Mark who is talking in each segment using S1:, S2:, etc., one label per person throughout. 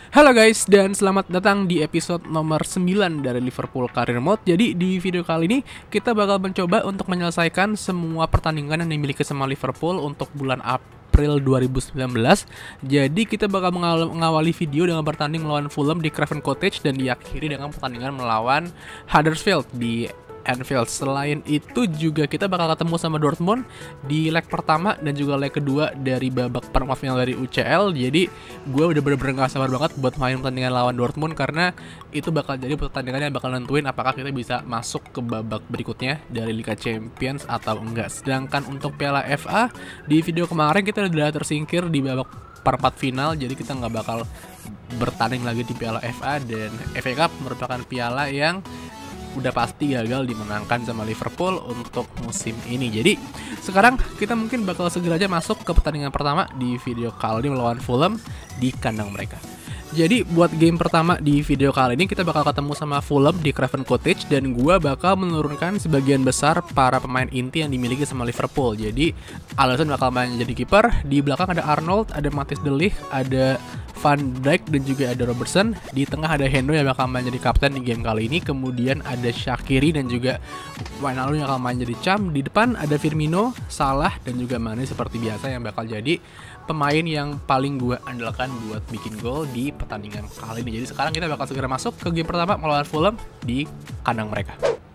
S1: Halo guys, dan selamat datang di episode nomor 9 dari Liverpool Career Mode. Jadi di video kali ini kita bakal mencoba untuk menyelesaikan semua pertandingan yang dimiliki sama Liverpool untuk bulan April 2019. Jadi kita bakal mengawali video dengan bertanding melawan Fulham di Craven Cottage dan diakhiri dengan pertandingan melawan Huddersfield di Anfield. Selain itu juga kita bakal ketemu sama Dortmund di leg pertama dan juga leg kedua dari babak perempat final dari UCL. Jadi gue udah bener-bener gak sabar banget buat main pertandingan lawan Dortmund, karena itu bakal jadi pertandingan yang bakal nentuin apakah kita bisa masuk ke babak berikutnya dari Liga Champions atau enggak. Sedangkan untuk Piala FA, di video kemarin kita udah tersingkir di babak perempat final, jadi kita nggak bakal bertanding lagi di Piala FA, dan FA Cup merupakan piala yang udah pasti gagal dimenangkan sama Liverpool untuk musim ini. Jadi sekarang kita mungkin bakal segera aja masuk ke pertandingan pertama di video kali ini melawan Fulham di kandang mereka. Jadi buat game pertama di video kali ini kita bakal ketemu sama Fulham di Craven Cottage, dan gua bakal menurunkan sebagian besar para pemain inti yang dimiliki sama Liverpool. Jadi Alisson bakal main jadi kiper, di belakang ada Arnold, ada Matthijs de Ligt, ada Van Dijk dan juga ada Robertson. Di tengah ada Hendo yang bakal main jadi kapten di game kali ini. Kemudian ada Shaqiri dan juga Wijnaldum yang bakal main jadi cam. Di depan ada Firmino, Salah dan juga Mane seperti biasa yang bakal jadi pemain yang paling gue andalkan buat bikin gol di pertandingan kali ini. Jadi sekarang kita bakal segera masuk ke game pertama melawan Fulham di kandang mereka.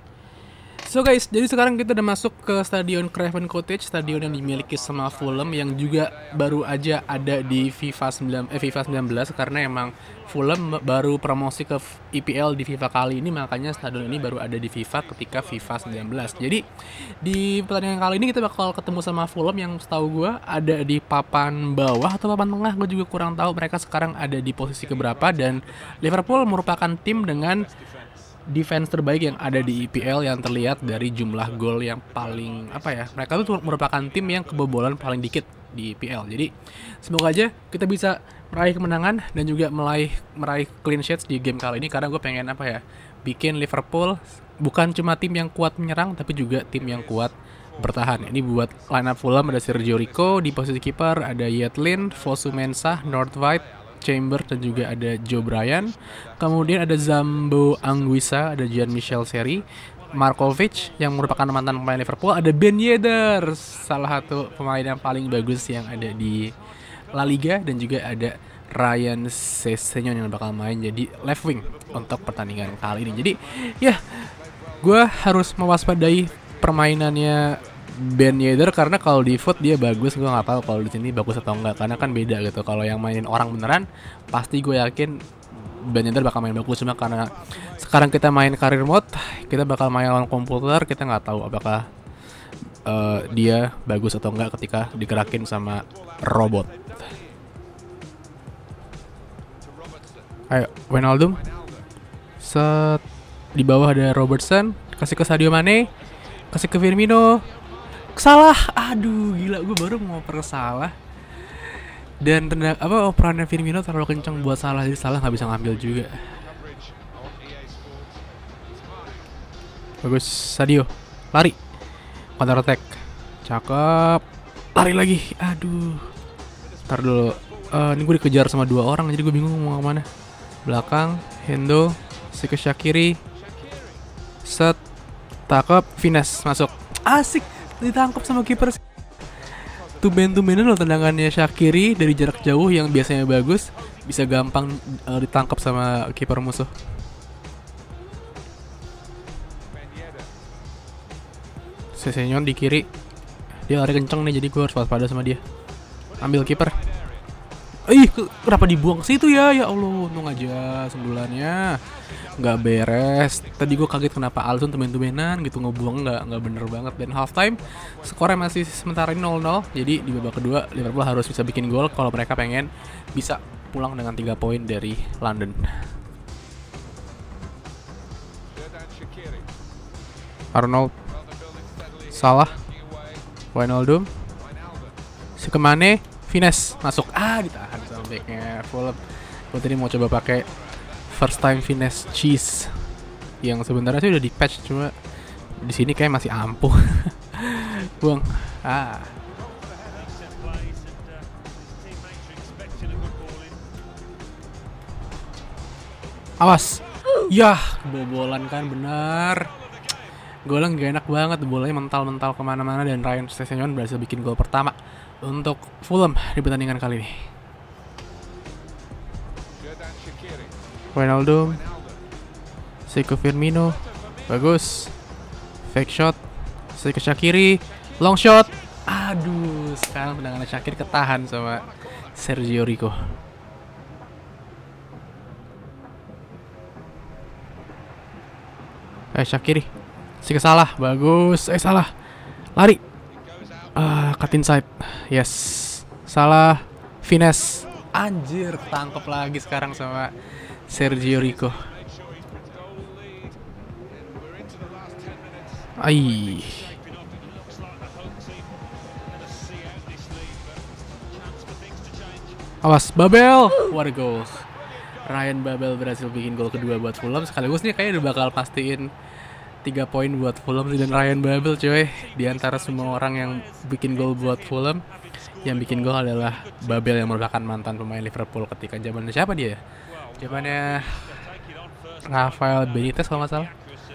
S1: So guys, jadi sekarang kita udah masuk ke Stadion Craven Cottage, stadion yang dimiliki sama Fulham yang juga baru aja ada di FIFA 19, karena emang Fulham baru promosi ke EPL di FIFA kali ini, makanya stadion ini baru ada di FIFA ketika FIFA 19. Jadi di pertandingan kali ini kita bakal ketemu sama Fulham yang setahu gue ada di papan bawah atau papan tengah, gue juga kurang tahu mereka sekarang ada di posisi keberapa. Dan Liverpool merupakan tim dengan defense terbaik yang ada di EPL yang terlihat dari jumlah gol yang paling mereka tuh merupakan tim yang kebobolan paling dikit di EPL. Jadi semoga aja kita bisa meraih kemenangan dan juga meraih clean sheets di game kali ini, karena gue pengen bikin Liverpool bukan cuma tim yang kuat menyerang tapi juga tim yang kuat bertahan. Ini buat line up Fulham ada Sergio Rico di posisi kiper, ada Yedlin, Fosu Mensah, Northwaite, Chamber dan juga ada Joe Bryan. Kemudian ada Zambo Anguissa, ada Jean-Michel Seri, Markovic yang merupakan mantan pemain Liverpool, ada Ben Yedder, salah satu pemain yang paling bagus yang ada di La Liga, dan juga ada Ryan Sessegnon yang bakal main jadi left wing untuk pertandingan kali ini. Jadi ya, gue harus mewaspadai permainannya Ben Yedder, karena kalau di foot dia bagus, gue nggak tahu kalau di sini bagus atau enggak, karena kan beda gitu. Kalau yang mainin orang beneran, pasti gue yakin Ben Yedder bakal main bagus. Cuma karena sekarang kita main career mode, kita bakal main lawan komputer, kita nggak tahu apakah dia bagus atau enggak ketika digerakin sama robot. Ayo, Wijnaldum, set, di bawah ada Robertson, kasih ke Sadio Mane, kasih ke Firmino. Salah, aduh gila, gue baru mau oper Salah. Dan operannya Firmino terlalu kencang buat Salah, jadi Salah nggak bisa ngambil juga. Bagus, Sadio, lari, counter attack, cakep, lari lagi, aduh. Ntar dulu, ini gue dikejar sama dua orang, jadi gue bingung mau kemana. Belakang, Hendo, si ke Shaqiri, set, takep, finesse, masuk, asik. Ditangkap sama kiper. Tumben-tumbenan loh tendangannya Shaqiri dari jarak jauh yang biasanya bagus, bisa gampang ditangkap sama kiper musuh. Sessegnon di kiri, dia lari kenceng nih, jadi gue harus waspada sama dia. Ambil kiper. Kenapa dibuang ke situ ya? Ya Allah, untung aja sembulannya nggak beres. Tadi gue kaget kenapa Alisson tumben-tumbenan gitu ngebuang, nggak bener banget. Dan halftime skornya masih sementara ini 0-0. Jadi di babak kedua Liverpool harus bisa bikin gol kalau mereka pengen bisa pulang dengan 3 poin dari London. Arnold, Salah, Wijnaldum, si Mane, finesse, masuk. Ditahan sama backnya Fulham. Gue tadi mau coba pakai first time finesse cheese yang sebenarnya sih udah di patch, cuma di sini kayak masih ampuh. Buang. Awas. Yah, kebobolan kan, benar. Golnya gak enak banget, bolanya mental-mental kemana-mana dan Ryan Sessegnon berhasil bikin gol pertama untuk Fulham di pertandingan kali ini. Wijnaldum, Seko Firmino, bagus. Fake shot, Seko Shaqiri, long shot. Aduh, sekarang tendangan Shaqiri ketahan sama Sergio Rico. Shaqiri, Seko salah, bagus. Salah, lari. Cut inside, yes. Salah, finesse. Anjir, ketangkep lagi sekarang sama Sergio Rico. Ai. Awas, Babel. What a goal. Ryan Babel berhasil bikin gol kedua buat Fulham. Sekaligus nih kayaknya udah bakal pastiin 3 poin buat Fulham dan Ryan Babel, coy. Di antara semua orang yang bikin gol buat Fulham, yang bikin gol adalah Babel yang merupakan mantan pemain Liverpool ketika zamannya siapa dia? Zamannya Rafael Benitez kalau nggak salah.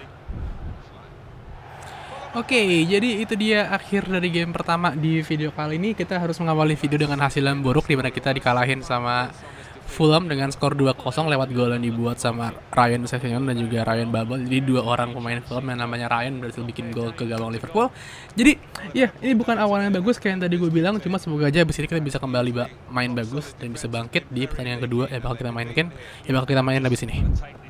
S1: Oke, jadi itu dia akhir dari game pertama di video kali ini. Kita harus mengawali video dengan hasil yang buruk, dimana kita dikalahin sama Fulham dengan skor 2-0 lewat gol yang dibuat sama Ryan Sessegnon dan juga Ryan Babel. Jadi dua orang pemain Fulham yang namanya Ryan berhasil bikin gol ke gawang Liverpool. Jadi ya ini bukan awal yang bagus kayak yang tadi gue bilang, cuma semoga aja abis ini kita bisa kembali main bagus dan bisa bangkit di pertandingan kedua yang bakal kita mainin abis ini.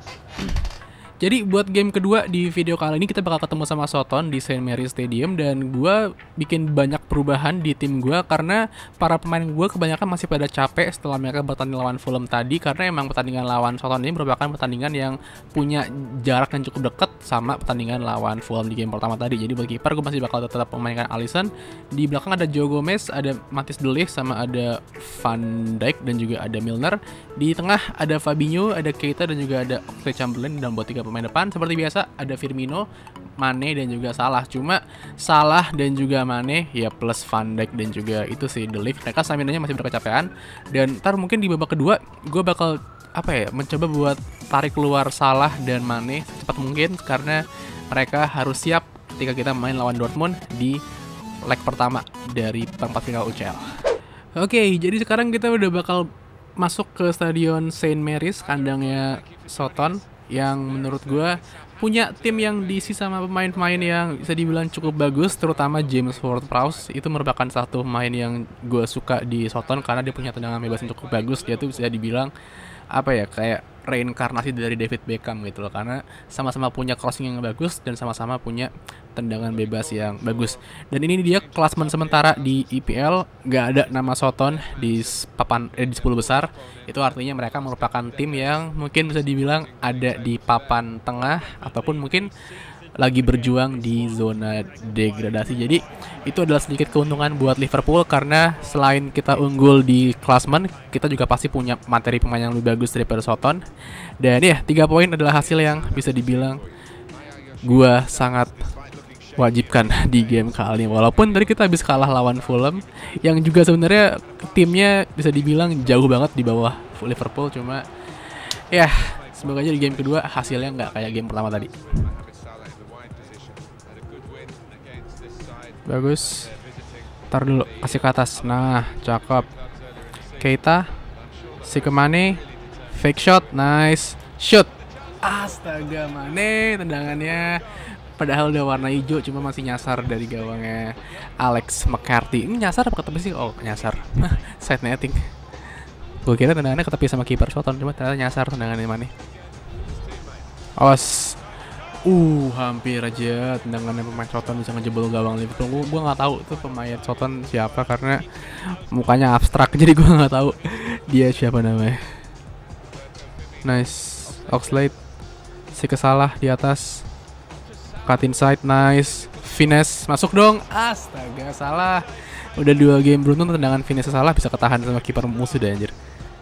S1: Jadi buat game kedua di video kali ini kita bakal ketemu sama Soton di St. Mary's Stadium, dan gue bikin banyak perubahan di tim gue karena para pemain gue kebanyakan masih pada capek setelah mereka bertanding lawan Fulham tadi, karena emang pertandingan lawan Soton ini merupakan pertandingan yang punya jarak yang cukup dekat sama pertandingan lawan Fulham di game pertama tadi. Jadi buat kiper gue masih bakal tetap memainkan Alisson. Di belakang ada Joe Gomez, ada Matthijs de Ligt, sama ada Van Dijk dan juga ada Milner. Di tengah ada Fabinho, ada Keita dan juga ada Oxlade-Chamberlain, dan buat 3 pemain depan seperti biasa ada Firmino, Mane dan juga Salah. Cuma Salah dan juga Mane ya plus Van Dijk dan juga itu sih de Ligt, mereka staminanya masih berkecapean. Dan ntar mungkin di babak kedua gue bakal mencoba buat tarik keluar Salah dan Mane secepat mungkin, karena mereka harus siap ketika kita main lawan Dortmund di leg pertama dari perempat final UCL. Oke, jadi sekarang kita udah bakal masuk ke Stadion St. Mary's, kandangnya Soton, yang menurut gue punya tim yang diisi sama pemain-pemain yang bisa dibilang cukup bagus, terutama James Ward-Prowse. Itu merupakan satu pemain yang gue suka di Soton karena dia punya tendangan bebas yang cukup bagus. Dia tuh bisa dibilang kayak reinkarnasi dari David Beckham gitu loh, karena sama-sama punya crossing yang bagus dan sama-sama punya tendangan bebas yang bagus. Dan ini dia klasemen sementara di EPL, nggak ada nama Soton di papan di 10 besar. Itu artinya mereka merupakan tim yang mungkin bisa dibilang ada di papan tengah ataupun mungkin lagi berjuang di zona degradasi. Jadi itu adalah sedikit keuntungan buat Liverpool, karena selain kita unggul di klasemen, kita juga pasti punya materi pemain yang lebih bagus daripada Soton. Dan ya 3 poin adalah hasil yang bisa dibilang gua sangat wajibkan di game kali ini. Walaupun tadi kita habis kalah lawan Fulham yang juga sebenarnya timnya bisa dibilang jauh banget di bawah Liverpool, cuma ya semoga aja di game kedua hasilnya nggak kayak game pertama tadi. Bagus. Tar dulu, kasih ke atas. Nah, cakep. Keita, si ke Mane, fake shot, nice, shoot. Astaga, Mane tendangannya padahal udah warna hijau, cuma masih nyasar dari gawangnya Alex McCarthy. Ini nyasar apa ketepis sih? Oh, nyasar. Side netting. Gue kira tendangannya ketepis sama kiper Soton, cuma ternyata nyasar tendangannya Mane. Awas. Hampir aja tendangannya pemain Soton bisa ngejebol gawang Liverpool. Gue nggak tahu tuh pemain Soton siapa karena mukanya abstrak, jadi gue nggak tahu dia siapa namanya. Nice, Oxlade, si kesalah di atas, cut inside, nice, finesse, masuk dong. Astaga, salah. Udah 2 game beruntun tendangan finesse salah bisa ketahan sama kiper musuh deh anjir.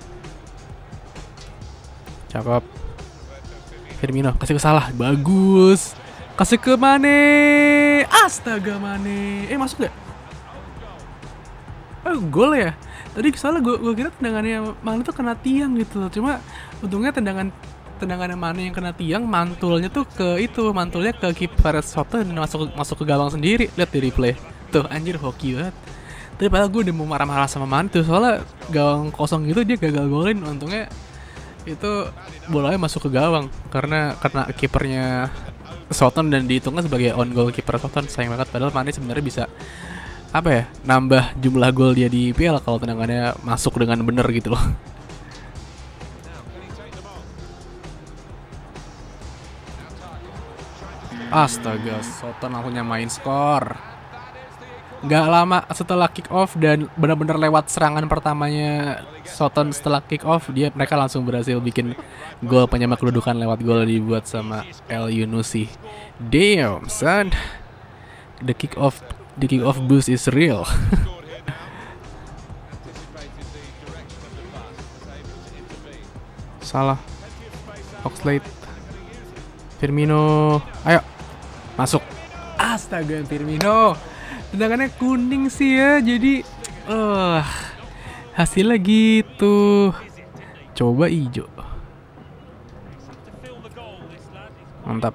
S1: Cakep. Firmino kasih ke Salah, bagus. Kasih ke Mane. Astaga, Mane. Masuk gak? Gol ya. Tadi Salah gue kira tendangannya Mane tuh kena tiang gitu loh. Cuma untungnya tendangan tendangan Mane yang kena tiang, mantulnya ke kiper Soton dan masuk ke gawang sendiri. Lihat di replay. Tuh anjir hoki banget. Tapi padahal gue udah mau marah-marah sama Mane tuh, soalnya gawang kosong gitu dia gagal golin. Untungnya itu bolanya masuk ke gawang karena kena kipernya Soton dan dihitungnya sebagai on goal kiper Soton. Sayang banget, padahal Mane sebenarnya bisa nambah jumlah gol dia di IPL kalau tendangannya masuk dengan bener gitu loh. Astaga, Soton langsung nyamain skor. Gak lama setelah kick off dan benar-benar lewat serangan pertamanya Soton setelah kick off, mereka langsung berhasil bikin gol penyama kedudukan lewat gol dibuat sama El Yunusi. Damn son, the kick off boost is real. Salah, Oxlade, Firmino, ayo masuk. Astaga, Firmino. Tendangannya kuning sih ya, jadi hasilnya gitu. Coba hijau. Mantap.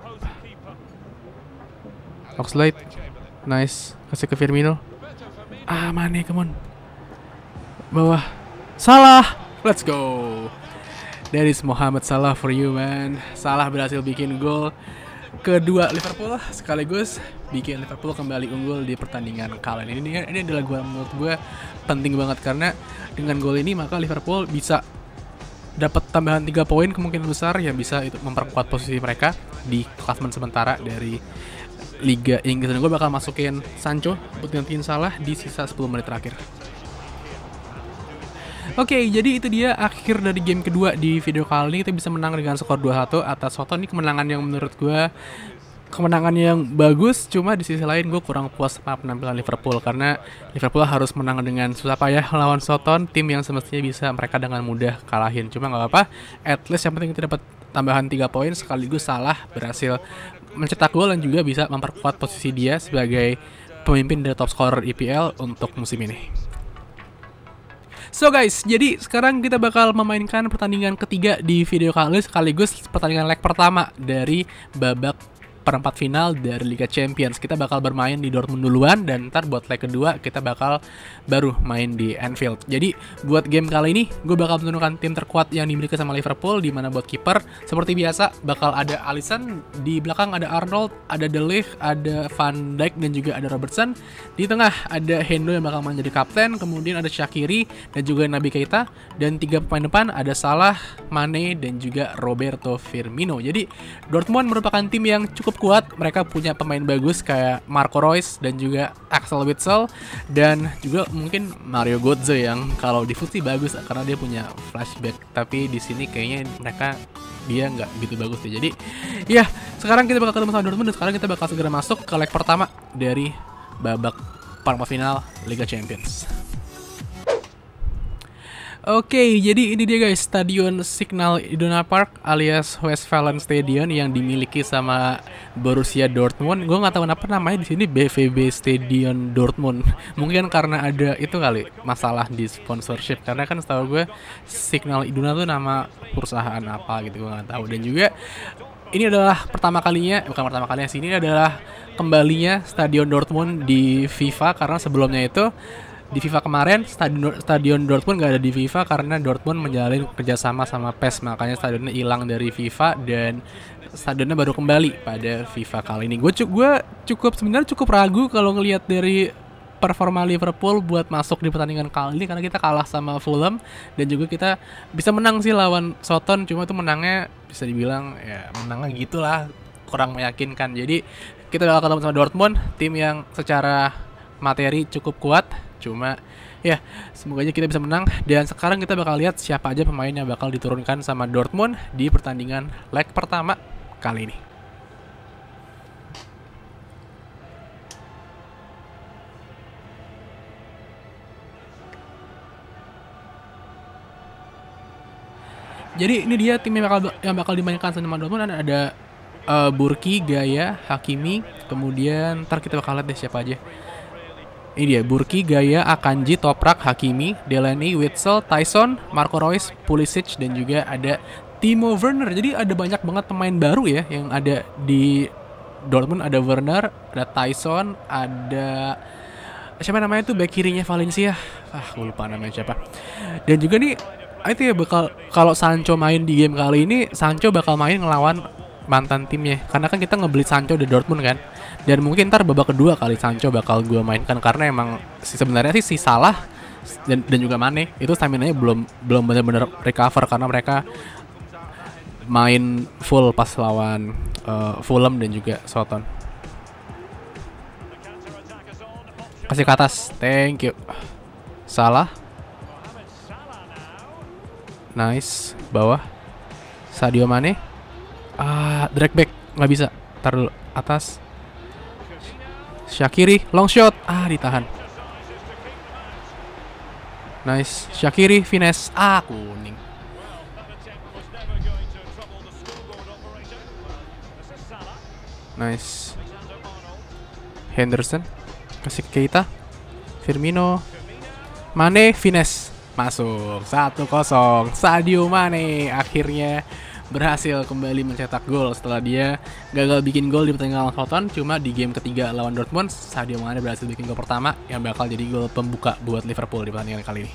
S1: Oxlade, nice. Kasih ke Firmino. Mane, come on. Bawah. Salah. Let's go. That is Mohamed Salah for you, man. Salah berhasil bikin gol kedua Liverpool, sekaligus bikin Liverpool kembali unggul di pertandingan kali ini. Ini adalah menurut gue penting banget, karena dengan gol ini maka Liverpool bisa dapat tambahan 3 poin kemungkinan besar yang bisa itu memperkuat posisi mereka di klasemen sementara dari Liga Inggris. Dan gue bakal masukin Sancho untuk gantiin Salah di sisa 10 menit terakhir. Oke, jadi itu dia akhir dari game kedua di video kali ini. Kita bisa menang dengan skor 2-1 atas Soton. Ini kemenangan yang menurut gue kemenangan yang bagus, cuma di sisi lain gue kurang puas sama penampilan Liverpool, karena Liverpool harus menang dengan susah payah lawan Soton, tim yang semestinya bisa mereka dengan mudah kalahin. Cuma nggak apa-apa, at least yang penting kita dapat tambahan 3 poin, sekaligus Salah berhasil mencetak gol dan juga bisa memperkuat posisi dia sebagai pemimpin dari top scorer IPL untuk musim ini. So guys, jadi sekarang kita bakal memainkan pertandingan ketiga di video kali, sekaligus pertandingan leg pertama dari babak perempat final dari Liga Champions. Kita bakal bermain di Dortmund duluan, dan ntar buat leg kedua kita bakal baru main di Anfield. Jadi buat game kali ini gue bakal menentukan tim terkuat yang dimiliki sama Liverpool, di mana buat kiper seperti biasa bakal ada Alisson, di belakang ada Arnold, ada De Ligt, ada Van Dijk dan juga ada Robertson. Di tengah ada Hendo yang bakal menjadi kapten, kemudian ada Shaqiri dan juga Naby Keita, dan 3 pemain depan ada Salah, Mane dan juga Roberto Firmino. Jadi Dortmund merupakan tim yang cukup kuat. Mereka punya pemain bagus kayak Marco Reus dan juga Axel Witsel, dan juga mungkin Mario Götze yang kalau di Futsi bagus karena dia punya flashback, tapi di sini kayaknya dia nggak begitu bagus ya. Jadi ya, sekarang kita bakal ketemu sama Dortmund, dan sekarang kita bakal segera masuk ke leg pertama dari babak perempat final Liga Champions. Oke, jadi ini dia guys, Stadion Signal Iduna Park alias Westfalen Stadion yang dimiliki sama Borussia Dortmund. Gue nggak tahu kenapa namanya di sini BVB Stadion Dortmund. Mungkin karena ada itu kali, masalah di sponsorship. Karena kan setahu gue Signal Iduna tuh nama perusahaan apa gitu, gue nggak tahu. Dan juga ini adalah pertama kalinya sih, ini adalah kembalinya Stadion Dortmund di FIFA, karena sebelumnya itu di FIFA kemarin stadion Dortmund gak ada di FIFA karena Dortmund menjalin kerjasama sama PES, makanya stadionnya hilang dari FIFA dan stadionnya baru kembali pada FIFA kali ini. Gue sebenarnya cukup ragu kalau ngelihat dari performa Liverpool buat masuk di pertandingan kali ini, karena kita kalah sama Fulham dan juga kita bisa menang sih lawan Soton, cuma itu menangnya bisa dibilang ya menangnya gitulah, kurang meyakinkan. Jadi kita bakal ketemu sama Dortmund, tim yang secara materi cukup kuat. Cuma ya, semoga aja kita bisa menang. Dan sekarang kita bakal lihat siapa aja pemain yang bakal diturunkan sama Dortmund di pertandingan leg pertama kali ini. Jadi ini dia tim yang bakal dimainkan sama Dortmund. Ada Burki, Gaya, Hakimi, kemudian ntar kita bakal lihat deh siapa aja. Ini dia, Burki, Gaya, Akanji, Toprak, Hakimi, Delaney, Witsel, Tyson, Marco Reus, Pulisic, dan juga ada Timo Werner. Jadi ada banyak banget pemain baru ya yang ada di Dortmund. Ada Werner, ada Tyson, ada siapa namanya tuh back kirinya Valencia. Gue lupa namanya siapa. Dan juga nih itu ya bakal kalau Sancho main di game kali ini, Sancho bakal main ngelawan mantan timnya. Karena kan kita ngebeli Sancho di Dortmund kan. Dan mungkin ntar babak kedua kali Sancho bakal gue mainkan karena emang sebenarnya sih si Salah dan juga Mane itu stamina-nya belum benar-benar recover karena mereka main full pas lawan Fulham dan juga Southampton. Kasih ke atas, thank you. Salah. Nice, bawah. Sadio Mane. Drag back, nggak bisa. Taruh dulu, atas. Shaqiri, long shot. Ditahan. Nice, Shaqiri, finesse. Kuning. Nice. Henderson. Kasih ke Keita, Firmino, Mane, finesse, masuk 1-0. Sadio Mane akhirnya berhasil kembali mencetak gol setelah dia gagal bikin gol di pertandingan lawan Southampton. Cuma di game ketiga lawan Dortmund, Sadio Mane berhasil bikin gol pertama yang bakal jadi gol pembuka buat Liverpool di pertandingan kali ini.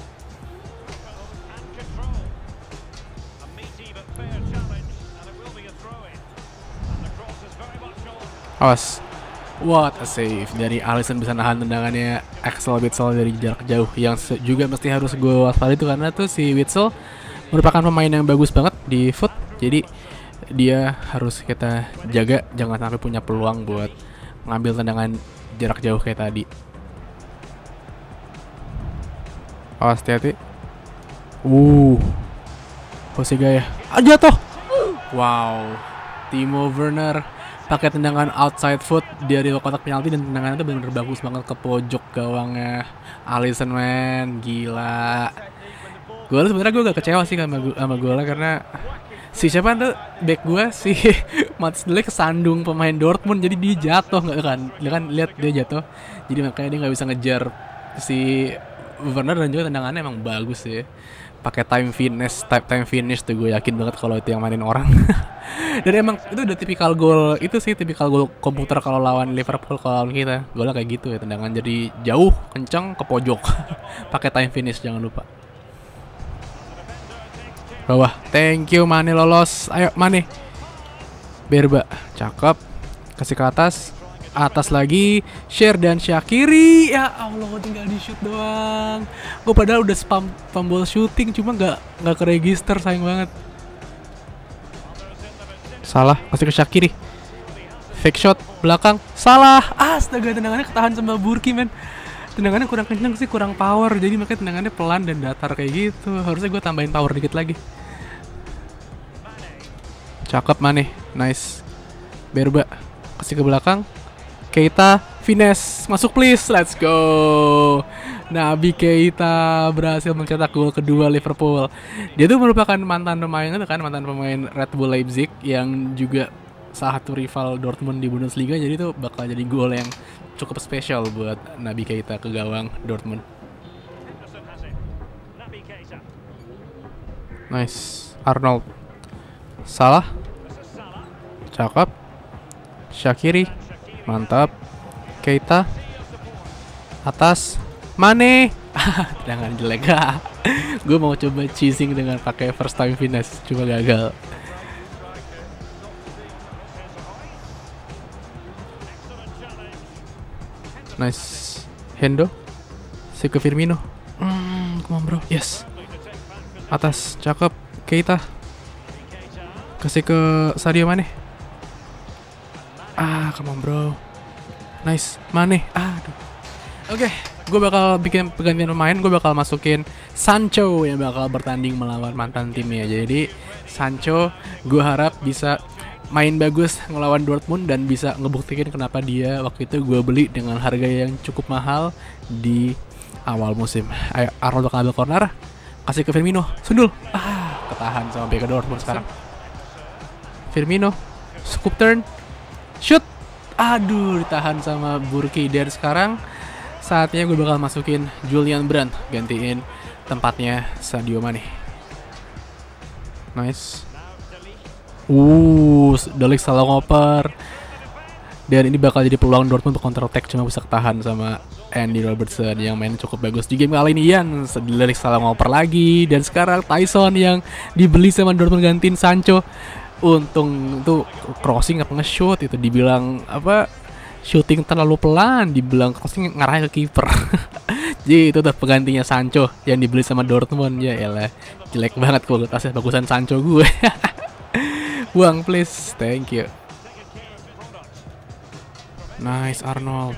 S1: Awas. What a save dari Alisson, bisa nahan tendangannya Axel Witsel dari jarak jauh. Yang juga mesti harus gue waspada itu karena tuh si Witsel merupakan pemain yang bagus banget di foot. Jadi dia harus kita jaga jangan sampai punya peluang buat ngambil tendangan jarak jauh kayak tadi. Awas, hati-hati. Jose Gaya. Jatuh. Wow. Timo Werner pakai tendangan outside foot dari kotak penalti dan tendangannya itu benar-benar bagus banget ke pojok gawangnya Alisson, man. Gila. Gue sebenarnya gue gak kecewa sih sama golnya karena si siapa tuh back gue si Mats Dele kesandung pemain Dortmund jadi dia jatuh kan lihat dia jatuh. Jadi makanya dia nggak bisa ngejar si Werner dan juga tendangannya emang bagus sih. Pakai time finish tuh gue yakin banget kalau itu yang mainin orang. Dan emang itu udah tipikal gol, itu sih tipikal gol komputer kalau lawan Liverpool, kalau lawan kita golnya kayak gitu ya, tendangan jadi jauh kencang ke pojok. Pakai time finish jangan lupa. Bawah, thank you Mane lolos. Ayo Mane. Berba, cakep. Kasih ke atas lagi, share dan Shaqiri. Ya Allah, tinggal di shoot doang. Gue padahal udah spam ball shooting cuma nggak ke register, sayang banget. Salah, kasih ke Shaqiri. Fake shot belakang, salah. Astaga, tendangannya ketahan sama Burki, men. Tendangannya kurang kencang sih, kurang power. Jadi makanya tendangannya pelan dan datar kayak gitu. Harusnya gue tambahin power dikit lagi. Cakep Mane, nice. Berba, kasih ke belakang. Keita, finesse, masuk please, let's go. Naby Keita berhasil mencetak gol kedua Liverpool. Dia tuh merupakan mantan pemain Red Bull Leipzig yang juga salah satu rival Dortmund di Bundesliga. Jadi tuh bakal jadi gol yang cukup spesial buat Naby Keita ke gawang Dortmund. Nice, Arnold. Salah. Cakep. Shaqiri. Mantap. Keita. Atas. Mane. Tendangan jelek. Gue mau coba cheesing dengan pakai first time finesse, cuma gagal. Nice. Hendo. Si ke Firmino. Come on bro. Yes. Atas. Cakep. Keita. Kasih ke Sadio Mane. Come on bro. Nice. Mane. Aduh. Oke, gue bakal bikin pergantian pemain. Gue bakal masukin Sancho yang bakal bertanding melawan mantan timnya. Jadi Sancho gue harap bisa main bagus ngelawan Dortmund dan bisa ngebuktikan kenapa dia waktu itu gue beli dengan harga yang cukup mahal di awal musim. Ayo, Arnold bakal ambil corner. Kasih ke Firmino. Sundul. Ketahan sama bek Dortmund sekarang. Firmino. Scoop turn. Shoot. Aduh, ditahan sama Burki. Dan sekarang saatnya gue bakal masukin Julian Brandt, gantiin tempatnya Sadio Mane. Nice. De Ligt salah ngoper. Dan ini bakal jadi peluang Dortmund untuk counter attack, cuma bisa ketahan sama Andy Robertson yang main cukup bagus di game kali ini. De Ligt salah ngoper lagi. Dan sekarang Tyson yang dibeli sama Dortmund gantiin Sancho. Untung itu crossing apa nge-shoot, itu dibilang apa, shooting terlalu pelan, dibilang crossing ngarah ke kiper. Jadi itu tuh penggantinya Sancho yang dibeli sama Dortmund. Ya elah, jelek banget kualitasnya, bagusan Sancho gue. Buang please, thank you. Nice Arnold.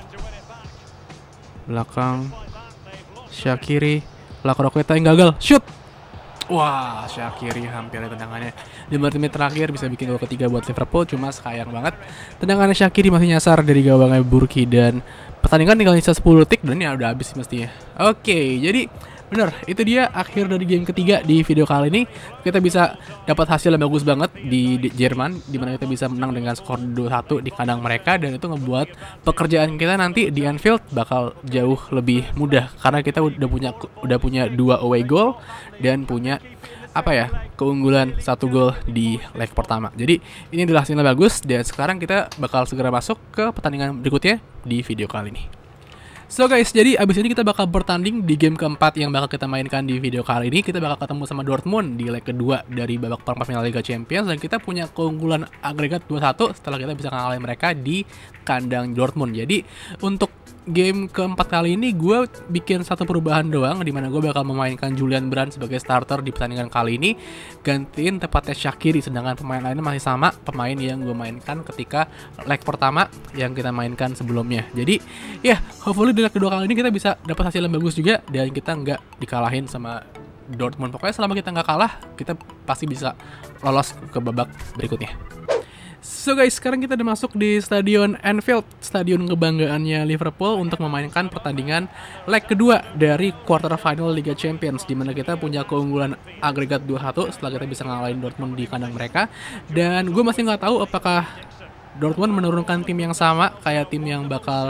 S1: Belakang Shaqiri, belakang Roqueta yang gagal, shoot. Wah, Shaqiri hampir tendangannya. Di menit terakhir bisa bikin gol ketiga buat Liverpool, cuma sayang banget tendangannya Shaqiri masih nyasar dari gawangnya Burki. Dan pertandingan tinggal sisa 10 detik dan ini udah habis mestinya. Oke, jadi bener, itu dia akhir dari game ketiga di video kali ini. Kita bisa dapat hasil yang bagus banget di Jerman, dimana kita bisa menang dengan skor 2-1 di kandang mereka. Dan itu ngebuat pekerjaan kita nanti di Anfield bakal jauh lebih mudah, karena kita udah punya 2 away goal dan punya keunggulan 1 gol di leg pertama. Jadi ini adalah hasilnya bagus, dan sekarang kita bakal segera masuk ke pertandingan berikutnya di video kali ini. So guys, jadi abis ini kita bakal bertanding di game keempat yang bakal kita mainkan di video kali ini. Kita bakal ketemu sama Dortmund di leg kedua dari babak perempat final Liga Champions. Dan kita punya keunggulan agregat 2-1 setelah kita bisa ngalahin mereka di kandang Dortmund. Jadi untuk game keempat kali ini gue bikin satu perubahan doang, dimana gue bakal memainkan Julian Brandt sebagai starter di pertandingan kali ini, gantiin tepatnya Shaqiri, sedangkan pemain lainnya masih sama pemain yang gue mainkan ketika leg pertama yang kita mainkan sebelumnya. Jadi ya, hopefully di leg kedua kali ini kita bisa dapat hasil yang bagus juga dan kita nggak dikalahin sama Dortmund. Pokoknya selama kita nggak kalah, kita pasti bisa lolos ke babak berikutnya. So guys, sekarang kita udah masuk di Stadion Anfield, stadion kebanggaannya Liverpool, untuk memainkan pertandingan leg kedua dari quarter final Liga Champions, dimana kita punya keunggulan agregat 2-1 setelah kita bisa ngalahin Dortmund di kandang mereka. Dan gue masih nggak tahu apakah Dortmund menurunkan tim yang sama kayak tim yang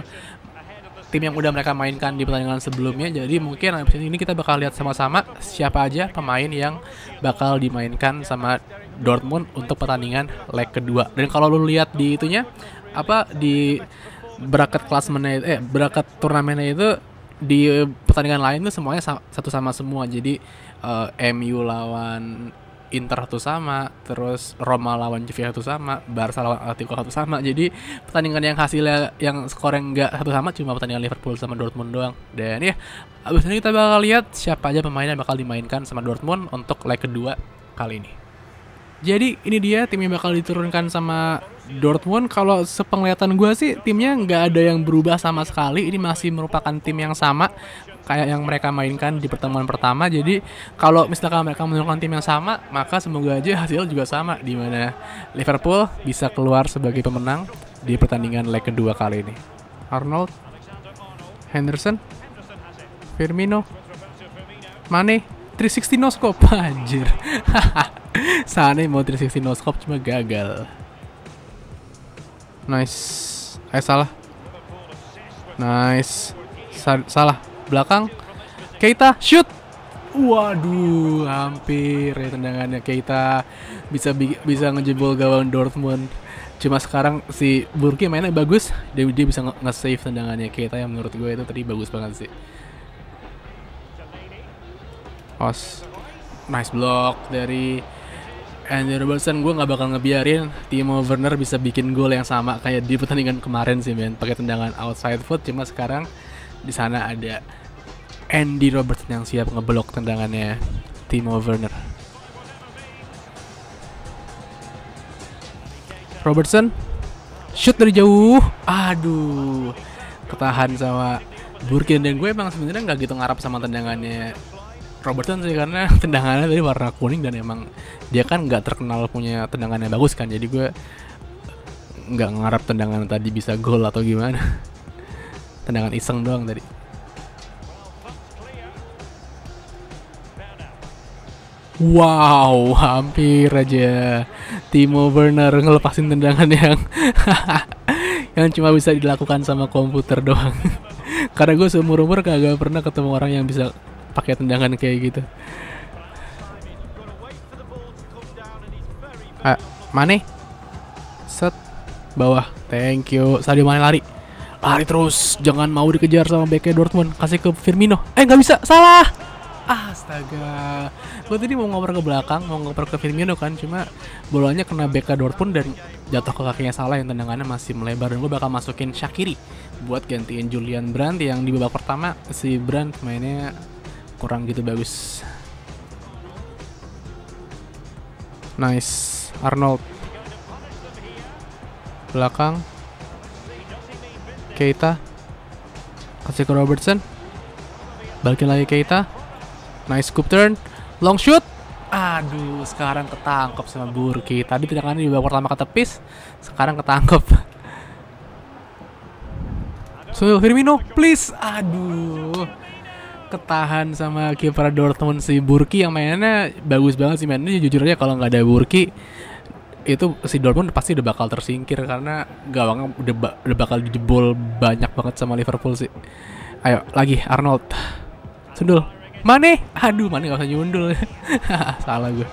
S1: udah mereka mainkan di pertandingan sebelumnya. Jadi mungkin abis ini kita bakal lihat sama-sama siapa aja pemain yang bakal dimainkan sama Dortmund untuk pertandingan leg kedua. Dan kalau lu lihat di itunya, di bracket klasemennya, bracket turnamennya itu, di pertandingan lain tuh semuanya satu sama semua. Jadi MU lawan Inter satu sama, terus Roma lawan Juve satu sama, Barca lawan Atletico satu sama. Jadi pertandingan yang hasilnya yang skornya nggak satu sama, cuma pertandingan Liverpool sama Dortmund doang. Dan ya, abis ini kita bakal lihat siapa aja pemain yang bakal dimainkan sama Dortmund untuk leg kedua kali ini. Jadi ini dia tim yang bakal diturunkan sama Dortmund. Kalau sepenglihatan gue sih timnya nggak ada yang berubah sama sekali. Ini masih merupakan tim yang sama kayak yang mereka mainkan di pertemuan pertama. Jadi kalau misalkan mereka menurunkan tim yang sama, maka semoga aja hasil juga sama, di mana Liverpool bisa keluar sebagai pemenang di pertandingan leg kedua kali ini. Arnold, Henderson, Firmino, Mane, 360 no scope, anjir. Sane mau 360 no scope cuma gagal. Nice. Salah. Nice. Salah. Belakang. Keita shoot. Waduh, hampir ya tendangannya. Keita bisa ngejebol gawang Dortmund. Cuma sekarang si Burki mainnya bagus, dia bisa nge-save tendangannya Keita yang menurut gue itu tadi bagus banget sih. Nice block dari Andy Robertson. Gue nggak bakal ngebiarin Timo Werner bisa bikin gol yang sama kayak di pertandingan kemarin sih, men, pakai tendangan outside foot. Cuma sekarang di sana ada Andy Robertson yang siap ngeblok tendangannya Timo Werner. Robertson shoot dari jauh, aduh, ketahan sama Burkin. Dan gue emang sebenarnya nggak gitu ngarap sama tendangannya Robertson sih, karena tendangannya tadi warna kuning dan emang dia kan nggak terkenal punya tendangan yang bagus kan. Jadi gue nggak ngarap tendangan tadi bisa gol atau gimana. Tendangan iseng doang tadi. Wow, hampir aja Timo Werner ngelepasin tendangan yang cuma bisa dilakukan sama komputer doang. Karena gue seumur-umur kagak pernah ketemu orang yang bisa pakai tendangan kayak gitu. Mane. Set. Bawah. Thank you. Sadio Mane lari. Lari terus. Jangan mau dikejar sama backnya Dortmund. Kasih ke Firmino. Nggak bisa. Salah. Astaga. Gue tadi mau ngoper ke belakang, mau ngoper ke Firmino kan, cuma bolanya kena backnya Dortmund dan jatuh ke kakinya Salah yang tendangannya masih melebar. Dan gue bakal masukin Shaqiri buat gantiin Julian Brandt yang di babak pertama si Brandt mainnya kurang gitu bagus. Nice. Arnold belakang. Keita kasih ke Robertson. Balikin lagi Keita. Nice scoop turn. Long shoot. Aduh, sekarang ketangkep sama Burki. Tadi tendangannya di babak pertama ketepis, sekarang ketangkep. So, Firmino, please. Aduh. Ketahan sama kiper Dortmund si Burki yang mainnya bagus banget sih mainnya. Jujur aja kalau nggak ada Burki itu si Dortmund pasti udah bakal tersingkir karena gawangnya udah bakal dijebol banyak banget sama Liverpool sih. Ayo lagi Arnold. Sundul. Mane. Aduh, Mane gak usah nyundul. Salah gue.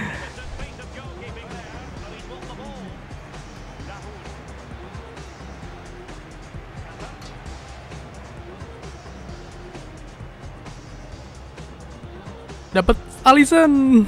S1: Dapat Alisson.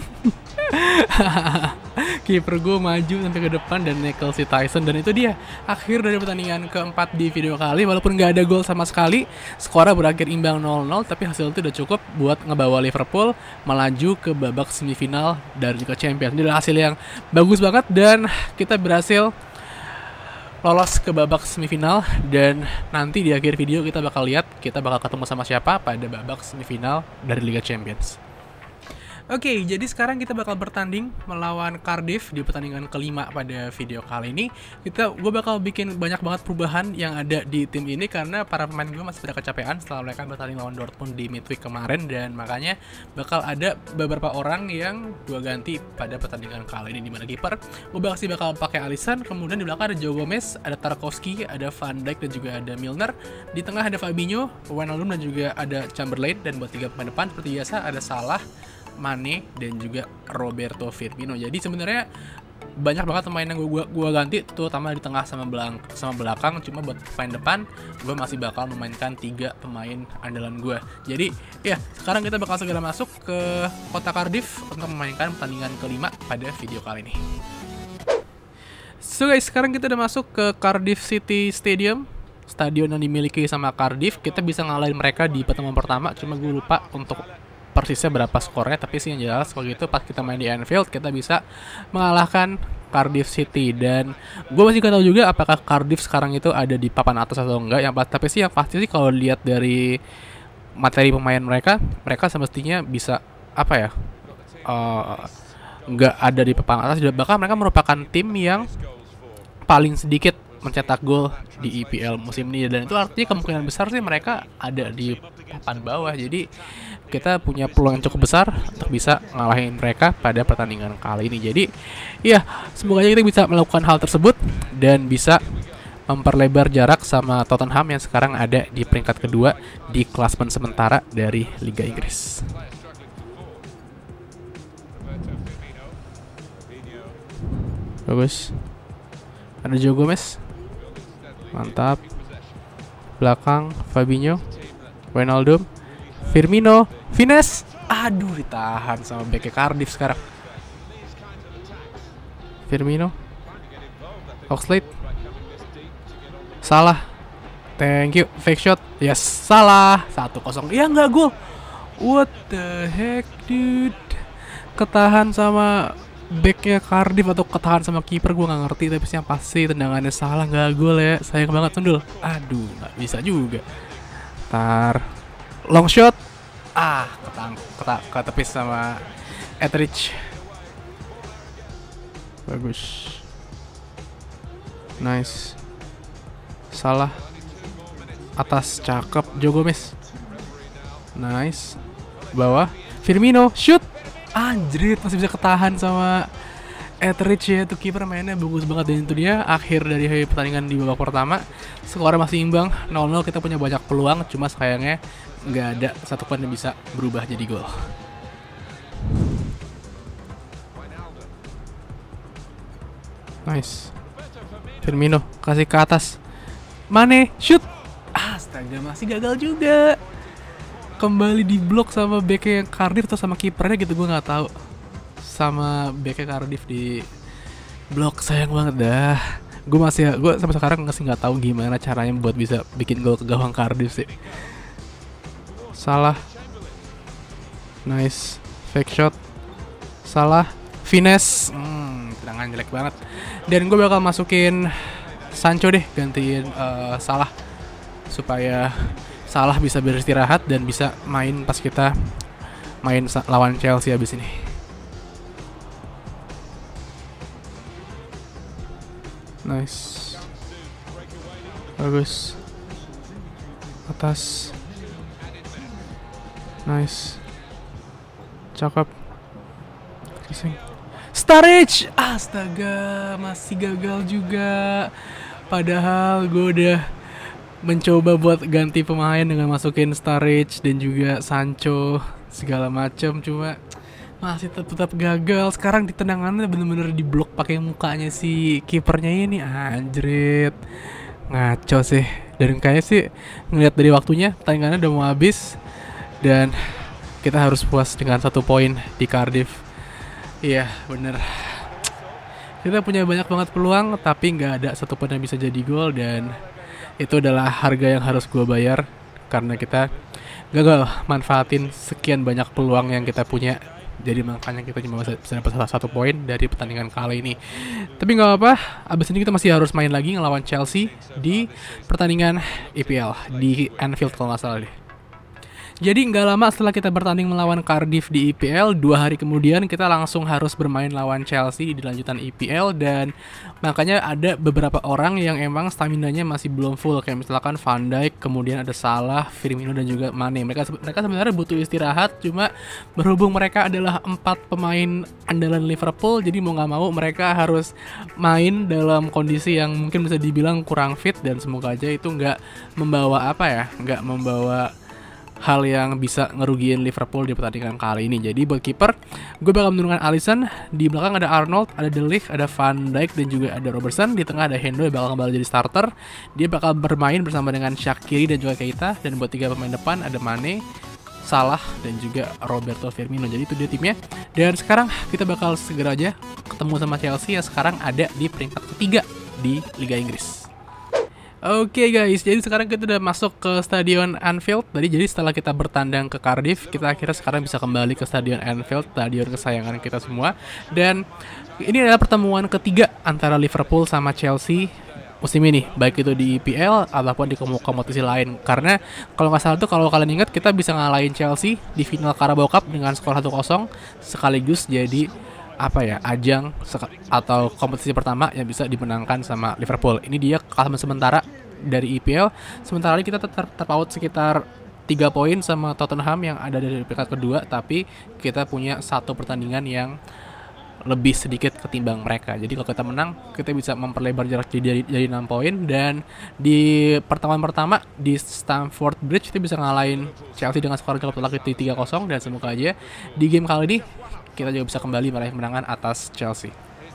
S1: Kiper gue maju sampai ke depan dan nekel si Tyson. Dan itu dia akhir dari pertandingan keempat di video kali. Walaupun gak ada gol sama sekali, skornya berakhir imbang 0-0, tapi hasil itu udah cukup buat ngebawa Liverpool melaju ke babak semifinal dari Liga Champions. Ini adalah hasil yang bagus banget dan kita berhasil lolos ke babak semifinal. Dan nanti di akhir video kita bakal lihat kita bakal ketemu sama siapa pada babak semifinal dari Liga Champions. Oke, jadi sekarang kita bakal bertanding melawan Cardiff di pertandingan kelima pada video kali ini. Gue bakal bikin banyak banget perubahan yang ada di tim ini karena para pemain gue masih pada kecapean setelah mereka bertanding lawan Dortmund di midweek kemarin, dan makanya bakal ada beberapa orang yang gue ganti pada pertandingan kali ini. Di mana kiper gue bakal pakai Alisson, kemudian di belakang ada Joe Gomez, ada Tarkowski, ada Van Dijk dan juga ada Milner. Di tengah ada Fabinho, Wijnaldum dan juga ada Chamberlain, dan buat tiga pemain depan seperti biasa ada Salah, Mane dan juga Roberto Firmino. Jadi sebenarnya banyak banget pemain yang gue ganti, terutama di tengah sama belakang. Cuma buat pemain depan gue masih bakal memainkan 3 pemain andalan gue. Jadi ya, sekarang kita bakal segera masuk ke kota Cardiff untuk memainkan pertandingan kelima pada video kali ini. So guys, sekarang kita udah masuk ke Cardiff City Stadium, stadion yang dimiliki sama Cardiff. Kita bisa ngalahin mereka di pertemuan pertama, cuma gue lupa untuk persisnya berapa skornya, tapi sih yang jelas kalau gitu pas kita main di Anfield kita bisa mengalahkan Cardiff City. Dan gue masih gak tahu juga apakah Cardiff sekarang itu ada di papan atas atau enggak. Tapi sih yang pasti sih kalau lihat dari materi pemain mereka semestinya bisa nggak ada di papan atas. Bahkan mereka merupakan tim yang paling sedikit mencetak gol di EPL musim ini, dan itu artinya kemungkinan besar sih mereka ada di papan bawah. Jadi kita punya peluang yang cukup besar untuk bisa ngalahin mereka pada pertandingan kali ini. Jadi ya, semoga kita bisa melakukan hal tersebut dan bisa memperlebar jarak sama Tottenham yang sekarang ada di peringkat kedua di klasemen sementara dari Liga Inggris. Bagus. Ada Joe Gomez. Mantap. Belakang Fabinho, Wijnaldum, Firmino, Vines. Aduh, ditahan sama bek Cardiff sekarang. Firmino, Oxlade, Salah. Thank you. Fake shot. Yes, Salah. 1-0. Ya nggak gol. What the heck, dude? Ketahan sama backnya Cardiff atau ketahan sama kiper, gue nggak ngerti, tapi yang pasti tendangannya Salah, nggak gol ya. Sayang banget Sundul. Aduh, nggak bisa juga. Long shot. Ketepis sama Etheridge. Bagus. Nice. Salah. Atas, cakep. Joe Gomez. Nice. Bawah. Firmino, shoot. Anjrit, masih bisa ketahan sama Etheridge ya. Itu kiper mainnya bagus banget. Dan itu dia akhir dari pertandingan di babak pertama. Skornya masih imbang 0-0. Kita punya banyak peluang, cuma sayangnya nggak ada satupun yang bisa berubah jadi gol. Nice. Firmino kasih ke atas. Mane shoot. Astaga, masih gagal juga. Kembali di blok sama backnya Cardiff atau sama kipernya gitu, gue nggak tahu. Sama backnya Cardiff di blok, sayang banget dah. Gue sampai sekarang masih nggak tahu gimana caranya buat bisa bikin gol ke gawang Cardiff sih. Salah. Nice. Fake shot. Salah. Finesse. Tendangan jelek banget. Dan gue bakal masukin Sancho deh, gantiin Salah, supaya Salah bisa beristirahat dan bisa main pas kita main lawan Chelsea abis ini. Nice. Bagus. Atas. Nice. Cakep. Kissing. Sturridge. Astaga, masih gagal juga. Padahal gue udah mencoba buat ganti pemain dengan masukin Sturridge dan juga Sancho segala macam, cuma masih tetap gagal. Sekarang di tendangannya bener-bener diblok pakai mukanya si kipernya ini, anjrit. Ngaco sih. Dan kayaknya sih ngeliat dari waktunya pertandingannya udah mau habis dan kita harus puas dengan 1 poin di Cardiff. Iya, bener. Kita punya banyak banget peluang tapi nggak ada satupun yang bisa jadi gol, dan itu adalah harga yang harus gue bayar karena kita gagal manfaatin sekian banyak peluang yang kita punya. Jadi makanya kita cuma bisa dapat 1 poin dari pertandingan kali ini. Tapi nggak apa-apa, abis ini kita masih harus main lagi ngelawan Chelsea di pertandingan EPL di Anfield kalau nggak salah deh. Jadi nggak lama setelah kita bertanding melawan Cardiff di EPL, 2 hari kemudian kita langsung harus bermain lawan Chelsea di lanjutan EPL, dan makanya ada beberapa orang yang emang staminanya masih belum full, kayak misalkan Van Dijk, kemudian ada Salah, Firmino dan juga Mane. Mereka sebenarnya butuh istirahat, cuma berhubung mereka adalah 4 pemain andalan Liverpool, jadi mau nggak mau mereka harus main dalam kondisi yang mungkin bisa dibilang kurang fit, dan semoga aja itu nggak membawa nggak membawa hal yang bisa ngerugiin Liverpool di pertandingan kali ini. Jadi buat kiper, gue bakal menurunkan Alisson. Di belakang ada Arnold, ada De Ligt, ada Van Dijk, dan juga ada Robertson. Di tengah ada Hendo yang bakal kembali jadi starter. Dia bakal bermain bersama dengan Shaqiri dan juga Keita. Dan buat 3 pemain depan ada Mane, Salah, dan juga Roberto Firmino. Jadi itu dia timnya. Dan sekarang kita bakal segera aja ketemu sama Chelsea yang sekarang ada di peringkat ketiga di Liga Inggris. Oke guys, jadi sekarang kita udah masuk ke Stadion Anfield. Jadi setelah kita bertandang ke Cardiff, kita akhirnya sekarang bisa kembali ke Stadion Anfield, stadion kesayangan kita semua. Dan ini adalah pertemuan ketiga antara Liverpool sama Chelsea musim ini, baik itu di EPL ataupun di kompetisi lain. Karena kalau nggak salah tuh, kalau kalian ingat, kita bisa ngalahin Chelsea di final Carabao Cup dengan skor 1-0, sekaligus jadi ajang atau kompetisi pertama yang bisa dimenangkan sama Liverpool. Ini dia kelas sementara dari EPL. Sementara kita terpaut sekitar 3 poin sama Tottenham yang ada dari peringkat kedua, tapi kita punya 1 pertandingan yang lebih sedikit ketimbang mereka. Jadi kalau kita menang, kita bisa memperlebar jarak jadi 6 poin, dan di pertemuan pertama di Stamford Bridge kita bisa ngalahin Chelsea dengan skor telak 3-0, dan semoga aja di game kali ini kita juga bisa kembali meraih kemenangan atas Chelsea.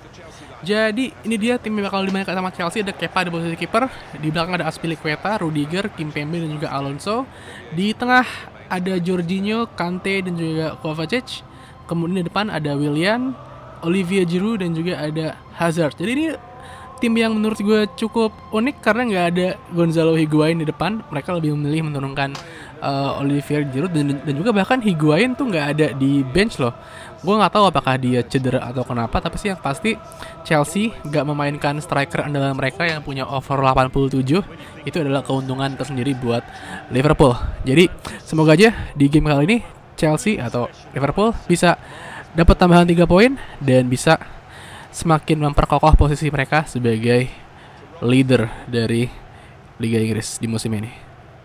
S1: Jadi ini dia tim yang bakal dimainkan sama Chelsea. Ada Kepa di posisi kiper, di belakang ada Azpilicueta, Rudiger, Kimpembe, dan juga Alonso. Di tengah ada Jorginho, Kante, dan juga Kovacic. Kemudian di depan ada Willian, Olivier Giroud, dan juga ada Hazard. Jadi ini tim yang menurut gue cukup unik karena nggak ada Gonzalo Higuain di depan. Mereka lebih memilih menurunkan Olivier Giroud, dan juga bahkan Higuain tuh nggak ada di bench loh. Gue nggak tahu apakah dia cedera atau kenapa, tapi sih yang pasti Chelsea nggak memainkan striker andalan mereka yang punya over 87. Itu adalah keuntungan tersendiri buat Liverpool. Jadi semoga aja di game kali ini Chelsea atau Liverpool bisa dapat tambahan 3 poin dan bisa semakin memperkokoh posisi mereka sebagai leader dari Liga Inggris di musim ini.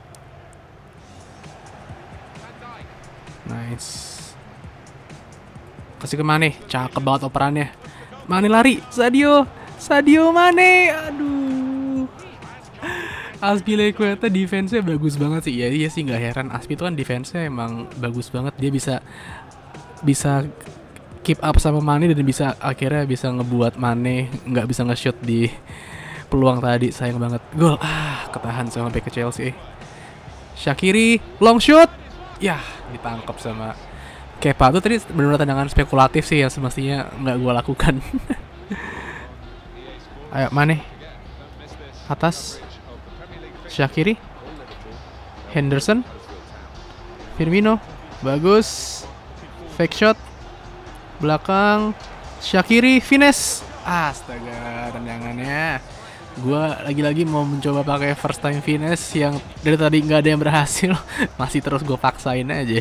S1: Nice. Kasih ke Mane, cakep banget operannya. Mane lari, Sadio Mane, aduh. Azpilicueta defense-nya bagus banget sih. Iya sih, nggak heran. Aspi itu kan defense-nya emang bagus banget. Dia bisa keep up sama Mane dan akhirnya bisa ngebuat Mane nggak bisa nge-shoot di peluang tadi. Sayang banget. Gol. Ketahan sama bek ke Chelsea. Shaqiri long shoot. Ya, ditangkap sama Kepa. Itu tadi benar-benar tendangan spekulatif sih ya, semestinya nggak gue lakukan. Ayo Mane. Atas. Shaqiri. Henderson. Firmino. Bagus. Fake shot. Belakang. Shaqiri. Finesse. Astaga, tendangannya. Gue lagi-lagi mau mencoba pakai first time finesse yang dari tadi nggak ada yang berhasil. Masih terus gue paksain aja.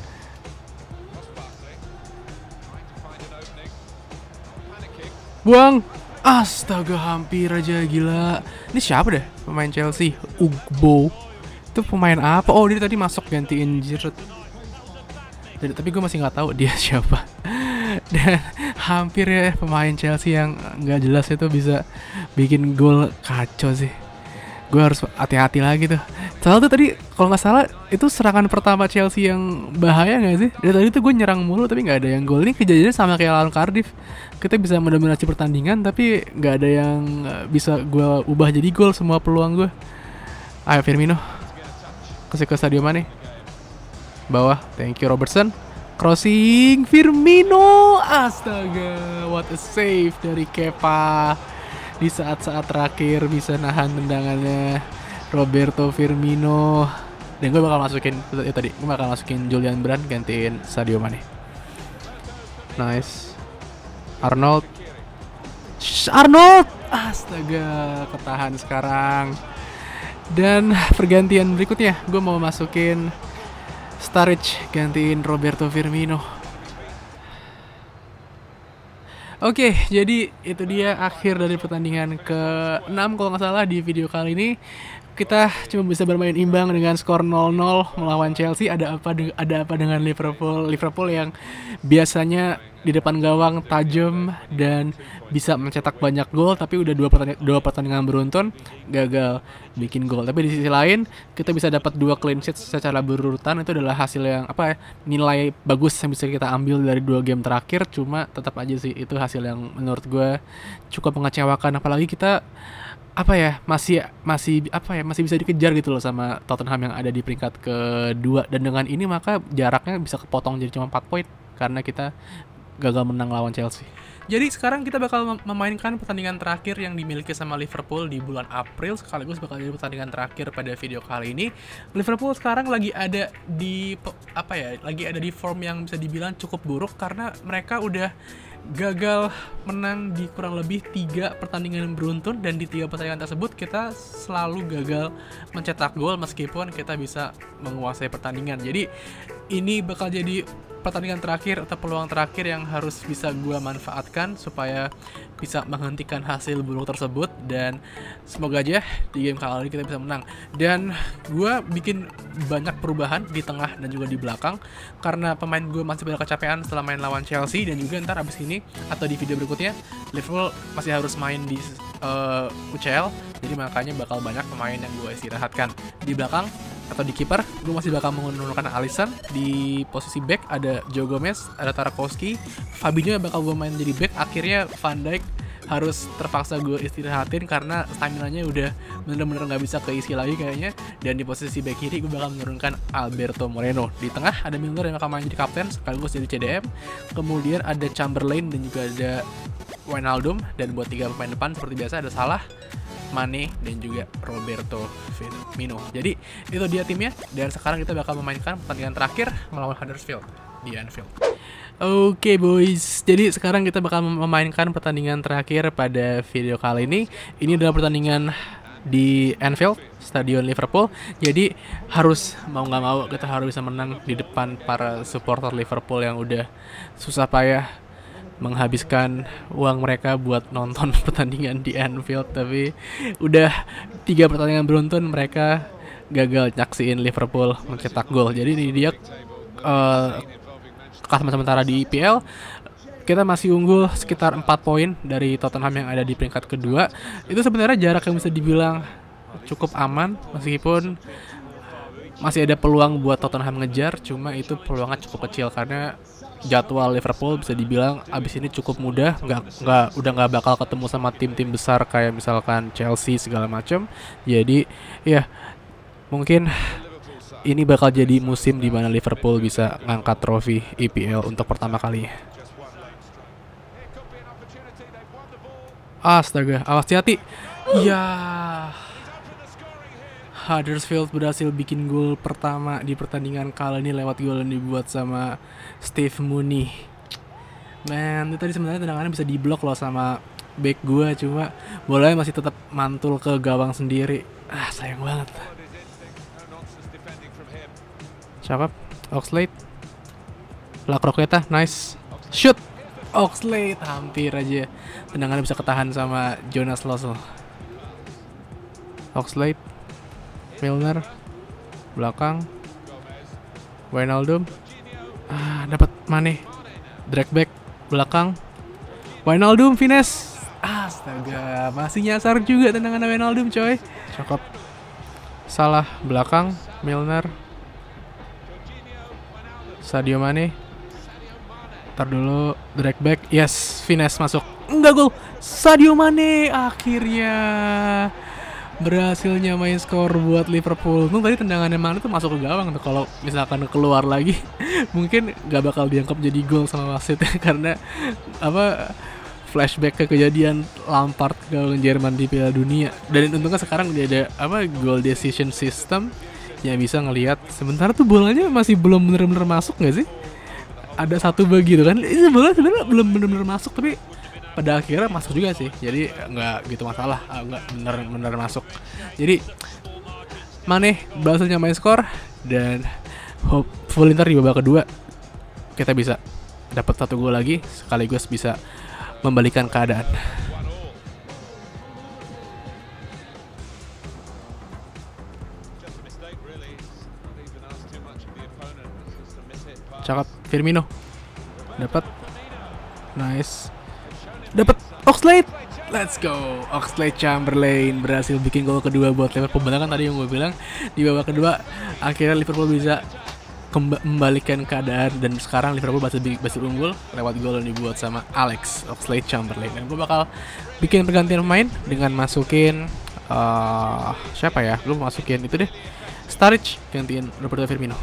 S1: Buang. Astaga, hampir aja, gila. Ini siapa deh pemain Chelsea? Ugbo. Itu pemain apa? Oh, dia tadi masuk gantiin Giroud. Tapi gue masih nggak tahu dia siapa. Dan hampir ya pemain Chelsea yang nggak jelas itu bisa bikin gol. Kacau sih. Gue harus hati-hati lagi tuh. Soalnya tuh tadi kalau nggak salah itu serangan pertama Chelsea yang bahaya nggak sih? Dari tadi tuh gue nyerang mulu tapi nggak ada yang gol. Ini kejadiannya sama kayak lawan Cardiff. Kita bisa mendominasi pertandingan tapi nggak ada yang bisa gue ubah jadi gol semua peluang gue. Ayo Firmino. Kasih ke Sadio Mane. Bawah, thank you Robertson. Crossing Firmino. Astaga, what a save dari Kepa. Di saat-saat terakhir bisa nahan tendangannya Roberto Firmino. Dan gue bakal masukin gue bakal masukin Julian Brand gantiin Sadio Mane. Nice. Arnold. Astaga, ketahan sekarang. Dan pergantian berikutnya gue mau masukin Sturridge gantiin Roberto Firmino. Oke, jadi itu dia akhir dari pertandingan ke-6 kalau nggak salah di video kali ini. Kita cuma bisa bermain imbang dengan skor 0-0 melawan Chelsea. Ada apa dengan Liverpool yang biasanya di depan gawang tajam dan bisa mencetak banyak gol, tapi udah dua pertandingan beruntun gagal bikin gol. Tapi di sisi lain kita bisa dapat 2 clean sheet secara berurutan. Itu adalah hasil yang nilai bagus yang bisa kita ambil dari 2 game terakhir. Cuma tetap aja sih itu hasil yang menurut gue cukup mengecewakan, apalagi kita masih bisa dikejar gitu loh sama Tottenham yang ada di peringkat kedua, dan dengan ini maka jaraknya bisa kepotong jadi cuma 4 poin karena kita gagal menang lawan Chelsea. Jadi sekarang kita bakal memainkan pertandingan terakhir yang dimiliki sama Liverpool di bulan April, sekaligus bakal jadi pertandingan terakhir pada video kali ini. Liverpool sekarang lagi ada di form yang bisa dibilang cukup buruk karena mereka udah gagal menang di kurang lebih 3 pertandingan beruntun, dan di 3 pertandingan tersebut kita selalu gagal mencetak gol meskipun kita bisa menguasai pertandingan. Jadi ini bakal jadi pertandingan terakhir atau peluang terakhir yang harus bisa gue manfaatkan supaya bisa menghentikan hasil buruk tersebut, dan semoga aja di game kali ini kita bisa menang. Dan gue bikin banyak perubahan di tengah dan juga di belakang karena pemain gue masih banyak kecapean setelah main lawan Chelsea, dan juga ntar abis ini atau di video berikutnya Liverpool masih harus main di UCL, jadi makanya bakal banyak pemain yang gue istirahatkan. Di belakang atau di kiper gue masih bakal menggunakan Alisson. Di posisi back ada Joe Gomez, ada Tarkowski, Fabinho yang bakal gue main jadi back. Akhirnya Van Dijk harus terpaksa gue istirahatin karena stamina-nya udah bener-bener nggak bisa keisi lagi kayaknya. Dan di posisi back kiri gue bakal menurunkan Alberto Moreno. Di tengah ada Milner yang bakal main jadi kapten sekaligus jadi CDM. Kemudian ada Chamberlain dan juga ada Wijnaldum. Dan buat 3 pemain depan seperti biasa ada Salah, Mane, dan juga Roberto Firmino. Jadi itu dia timnya, dan sekarang kita bakal memainkan pertandingan terakhir melawan Huddersfield di Anfield. Oke boys, jadi sekarang kita bakal memainkan pertandingan terakhir pada video kali ini. Ini adalah pertandingan di Anfield, stadion Liverpool. Jadi harus mau nggak mau kita harus bisa menang di depan para supporter Liverpool yang udah susah payah menghabiskan uang mereka buat nonton pertandingan di Anfield, tapi udah 3 pertandingan beruntun mereka gagal nyaksiin Liverpool mencetak gol. Jadi ini dia kelas sementara di IPL. Kita masih unggul sekitar 4 poin dari Tottenham yang ada di peringkat kedua. Itu sebenarnya jarak yang bisa dibilang cukup aman, meskipun masih ada peluang buat Tottenham ngejar, cuma itu peluangnya cukup kecil karena jadwal Liverpool bisa dibilang abis ini cukup mudah, udah nggak bakal ketemu sama tim-tim besar kayak misalkan Chelsea segala macam. Jadi ya mungkin ini bakal jadi musim di mana Liverpool bisa ngangkat trofi EPL untuk pertama kalinya. Astaga, awas hati. Ya, Huddersfield berhasil bikin gol pertama di pertandingan kali ini lewat gol yang dibuat sama Steve Mooney. Man, itu tadi sebenarnya tendangannya bisa diblok loh sama back gua, cuma bolanya masih tetap mantul ke gawang sendiri. Sayang banget. Cakep, Oxlade. La Croqueta, nice. Shoot. Oxlade hampir aja tendangannya bisa ketahan sama Jonas Lossell. Oxlade, Milner, belakang, Wijnaldum, dapat Mane, drag back, belakang, Wijnaldum, finesse, astaga, masih nyasar juga tendangan Wijnaldum coy, cakep. Salah, belakang, Milner, Sadio Mane, ntar dulu, drag back, yes, finesse masuk, enggak gol, Sadio Mane akhirnya berhasil nyamain skor buat Liverpool. Tadi tendangannya Mane tuh masuk ke gawang tuh. Kalau misalkan keluar lagi mungkin gak bakal dianggap jadi gol sama wasit karena flashback ke kejadian Lampard ke Jerman di Piala Dunia. Dan untungnya sekarang dia ada goal decision system yang bisa ngelihat sementara tuh bolanya masih belum bener-bener masuk nggak sih? Ada satu bagi tuh kan, ini bola sebenarnya belum bener-bener masuk tapi pada akhirnya masuk juga sih, jadi nggak gitu masalah, nggak bener-bener masuk. Jadi Mane berhasil nyamain skor dan hopefully ntar di babak kedua kita bisa dapat 1 gol lagi sekaligus bisa membalikan keadaan. Cakep, Firmino dapat, nice. Dapat Oxlade, let's go. Oxlade-Chamberlain berhasil bikin gol kedua buat Liverpool. Benar kan tadi yang gue bilang, di babak kedua akhirnya Liverpool bisa membalikan keadaan dan sekarang Liverpool berhasil unggul lewat gol yang dibuat sama Alex Oxlade-Chamberlain. Dan gue bakal bikin pergantian pemain dengan masukin siapa ya? Gue masukin itu deh, Sturridge gantiin Roberto Firmino.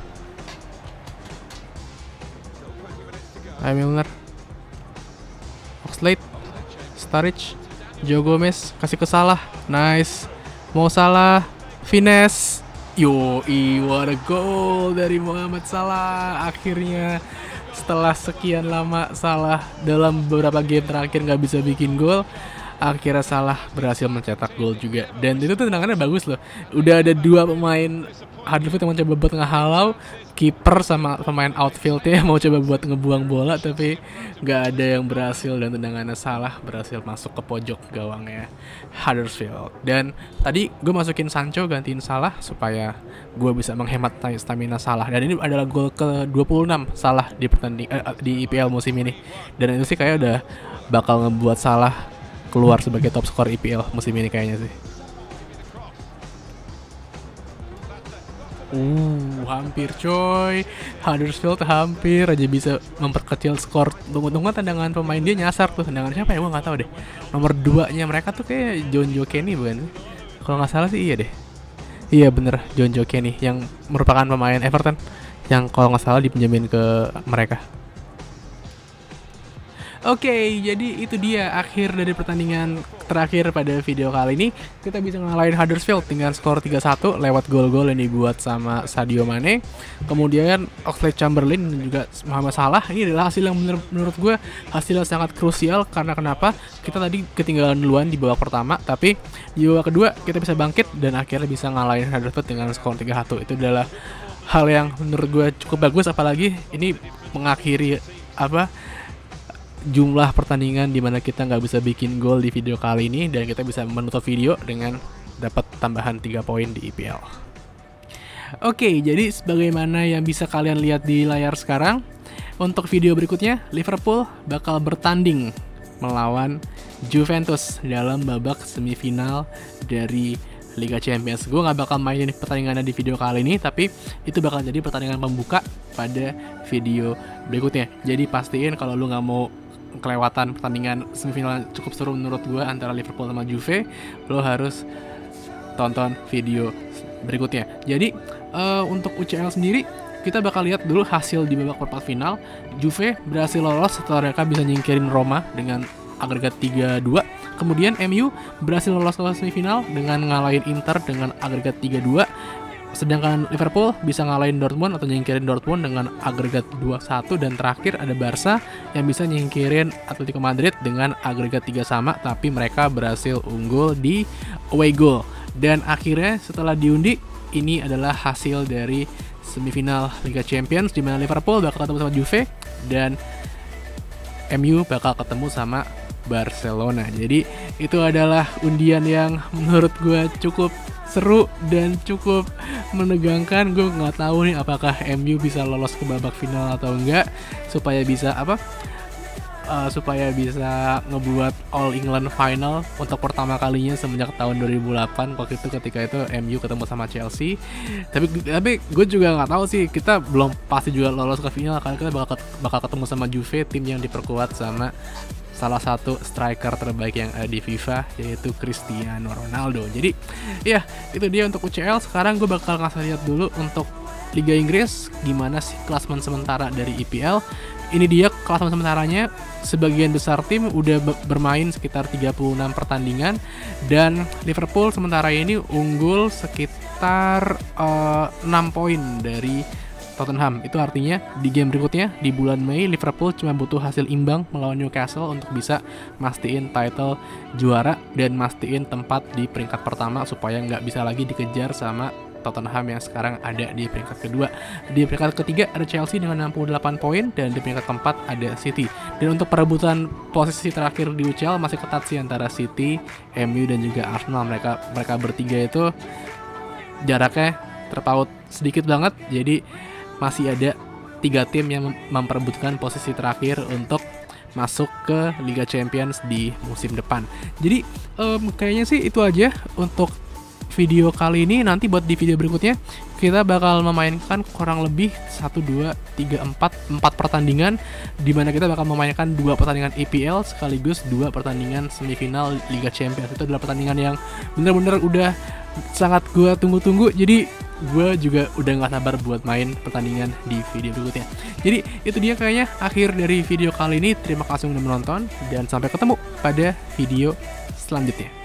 S1: Milner, Oxlade, Sturridge, Joe Gomez kasih ke Salah, nice. Mo Salah, finesse, what a goal dari Mohamed Salah. Akhirnya setelah sekian lama Salah dalam beberapa game terakhir nggak bisa bikin gol, akhirnya Salah berhasil mencetak gol juga. Dan itu tuh tendangannya bagus loh. Udah ada 2 pemain Huddersfield yang mau coba buat ngehalau, kiper sama pemain outfieldnya mau coba buat ngebuang bola, tapi nggak ada yang berhasil dan tendangannya Salah berhasil masuk ke pojok gawangnya Huddersfield. Dan tadi gue masukin Sancho gantiin Salah supaya gue bisa menghemat stamina Salah. Dan ini adalah gol ke-26 Salah di EPL musim ini. Dan itu sih kayak udah bakal ngebuat Salah keluar sebagai top skor EPL musim ini kayaknya sih. Hampir coy. Huddersfield hampir aja bisa memperkecil skor. Tunggu-tunggu tendangan pemain dia nyasar tuh. Tendangan siapa ya? Gue gak tahu deh. Nomor 2-nya mereka tuh kayak John Joe Kenny bukan? Kalau gak salah sih iya deh. Iya bener, John Joe Kenny yang merupakan pemain Everton yang kalau gak salah dipinjemin ke mereka. Oke, jadi itu dia akhir dari pertandingan terakhir pada video kali ini. Kita bisa ngalahin Huddersfield dengan skor 3-1 lewat gol-gol yang dibuat sama Sadio Mane. Kemudian Oxlade-Chamberlain dan juga Mohamed Salah. Ini adalah hasil yang menurut gue hasil yang sangat krusial. Karena kenapa? Kita tadi ketinggalan duluan di babak pertama, tapi di babak kedua kita bisa bangkit dan akhirnya bisa ngalahin Huddersfield dengan skor 3-1. Itu adalah hal yang menurut gue cukup bagus, apalagi ini mengakhiri jumlah pertandingan di mana kita nggak bisa bikin gol di video kali ini, dan kita bisa menutup video dengan dapat tambahan 3 poin di EPL. Oke, jadi sebagaimana yang bisa kalian lihat di layar sekarang, untuk video berikutnya Liverpool bakal bertanding melawan Juventus dalam babak semifinal dari Liga Champions. Gue nggak bakal mainin pertandingannya di video kali ini, tapi itu bakal jadi pertandingan pembuka pada video berikutnya. Jadi pastiin kalau lu nggak mau kelewatan pertandingan semifinal cukup seru menurut gue antara Liverpool sama Juve, lo harus tonton video berikutnya. Jadi untuk UCL sendiri kita bakal lihat dulu hasil di babak perempat final. Juve berhasil lolos setelah mereka bisa nyingkirin Roma dengan agregat 3-2. Kemudian MU berhasil lolos ke semifinal dengan ngalahin Inter dengan agregat 3-2. Sedangkan Liverpool bisa ngalahin Dortmund atau nyingkirin Dortmund dengan agregat 2-1. Dan terakhir ada Barca yang bisa nyingkirin Atletico Madrid dengan agregat 3 sama, tapi mereka berhasil unggul di away goal. Dan akhirnya setelah diundi, ini adalah hasil dari semifinal Liga Champions, di mana Liverpool bakal ketemu sama Juve dan MU bakal ketemu sama Barcelona. Jadi itu adalah undian yang menurut gue cukup seru dan cukup menegangkan. Gue nggak tahu nih apakah MU bisa lolos ke babak final atau enggak, supaya bisa ngebuat All England Final untuk pertama kalinya semenjak tahun 2008 waktu itu, ketika itu MU ketemu sama Chelsea. Tapi gue juga nggak tahu sih, kita belum pasti juga lolos ke final karena kita bakal ketemu sama Juve, tim yang diperkuat sama salah satu striker terbaik yang ada di FIFA, yaitu Cristiano Ronaldo. Jadi ya itu dia untuk UCL. Sekarang gue bakal ngasih lihat dulu untuk Liga Inggris gimana sih klasemen sementara dari EPL. Ini dia klasemen sementaranya. Sebagian besar tim udah bermain sekitar 36 pertandingan, dan Liverpool sementara ini unggul sekitar 6 poin dari Tottenham. Itu artinya di game berikutnya di bulan Mei, Liverpool cuma butuh hasil imbang melawan Newcastle untuk bisa mastiin title juara dan mastiin tempat di peringkat pertama, supaya nggak bisa lagi dikejar sama Tottenham yang sekarang ada di peringkat kedua. Di peringkat ketiga ada Chelsea dengan 68 poin, dan di peringkat keempat ada City. Dan untuk perebutan posisi terakhir di UCL masih ketat sih antara City, MU dan juga Arsenal. Mereka bertiga itu jaraknya terpaut sedikit banget. Jadi masih ada 3 tim yang memperebutkan posisi terakhir untuk masuk ke Liga Champions di musim depan. Jadi kayaknya sih itu aja untuk video kali ini. Nanti buat di video berikutnya kita bakal memainkan kurang lebih 1, 2, 3, 4 pertandingan, dimana kita bakal memainkan 2 pertandingan EPL sekaligus 2 pertandingan semifinal Liga Champions. Itu adalah pertandingan yang bener-bener udah sangat gue tunggu-tunggu. Jadi gue juga udah gak sabar buat main pertandingan di video berikutnya. Jadi itu dia kayaknya akhir dari video kali ini. Terima kasih udah menonton, dan sampai ketemu pada video selanjutnya.